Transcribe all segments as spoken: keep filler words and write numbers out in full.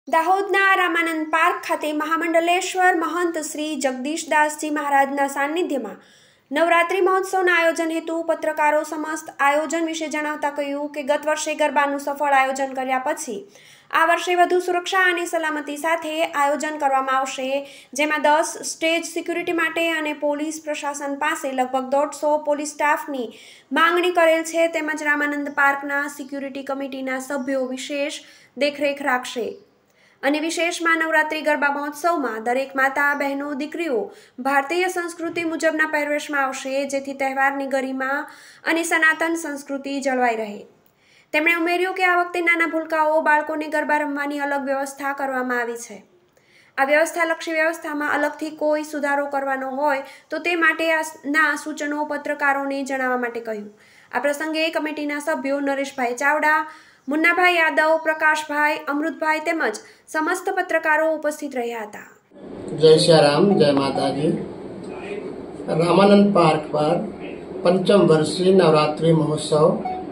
દાહોદના રામાનંદ પાર્ક ખાતે મહામંડલેશ્વર મહંત શ્રી જગદીશદાસજી મહારાજના સાનિધ્યમાં નવરાત્રિ મહોત્સવના આયોજન હેતુ પત્રકારો સમસ્ત આયોજન વિશે જણાવતા કહ્યું કે ગત વર્ષે ગરબાનું સફળ આયોજન કર્યા પછી આ વર્ષે વધુ સુરક્ષા અને સલામતી સાથે આયોજન કરવામાં આવશે, જેમાં દસ સ્ટેજ સિક્યુરિટી માટે અને પોલીસ પ્રશાસન પાસે લગભગ દોઢસો પોલીસ સ્ટાફની માંગણી કરેલ છે. તેમજ રામાનંદ પાર્કના સિક્યુરિટી કમિટીના સભ્યો વિશેષ દેખરેખ રાખશે અને વિશેષમાં નવરાત્રિ ગરબા મહોત્સવમાં દરેક માતા બહેનો દીકરીઓ ભારતીય સંસ્કૃતિ મુજબના પહેરવેશમાં આવશે, જેથી તહેવારની ગરિમા અને સનાતન સંસ્કૃતિ જળવાઈ રહે. તેમણે ઉમેર્યું કે આ વખતે નાના ભૂલકાઓ બાળકોને ગરબા રમવાની અલગ વ્યવસ્થા કરવામાં આવી છે. આ વ્યવસ્થાલક્ષી વ્યવસ્થામાં અલગથી કોઈ સુધારો કરવાનો હોય તો તે માટેના સૂચનો પત્રકારોને જણાવવા માટે કહ્યું. આ પ્રસંગે કમિટીના સભ્યો નરેશભાઈ ચાવડા, મુન્નાભાઈ યાદવ, પ્રકાશભાઈ, અમૃતભાઈ તેમજ समस्त पत्रकारों उपस्थित રહ્યા હતા. जय श्री राम, जय माता जी। रामानंद पार्क पर पंचम वर्षीय नवरात्रि महोत्सव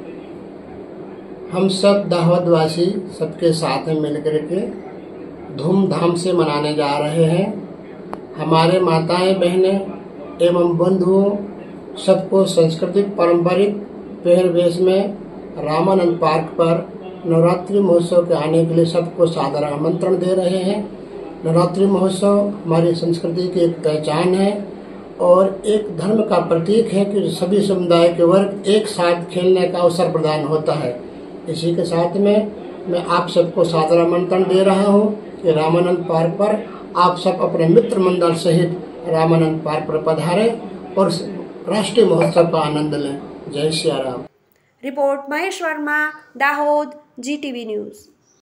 हम सब दाहोदवासी सबके साथ में मिलकर के धूमधाम से मनाने जा रहे हैं। हमारे माताएं बहनें एवं बंधुओं सबको सांस्कृतिक पारंपरिक पहरवेश में रामानंद पार्क पर नवरात्रि महोत्सव के आने के लिए सबको सादर आमंत्रण दे रहे हैं। नवरात्रि महोत्सव हमारी संस्कृति की एक पहचान है और एक धर्म का प्रतीक है कि सभी समुदाय के वर्ग एक साथ खेलने का अवसर प्रदान होता है। इसी के साथ में मैं आप सबको सादर आमंत्रण दे रहा हूँ कि रामानंद पार्क पर आप सब अपने मित्र मंडल सहित रामानंद पार्क पर पधारें और राष्ट्रीय महोत्सव का आनंद लें। जय Shri Ram. Report Mahesh Verma, Dahod, G T V news.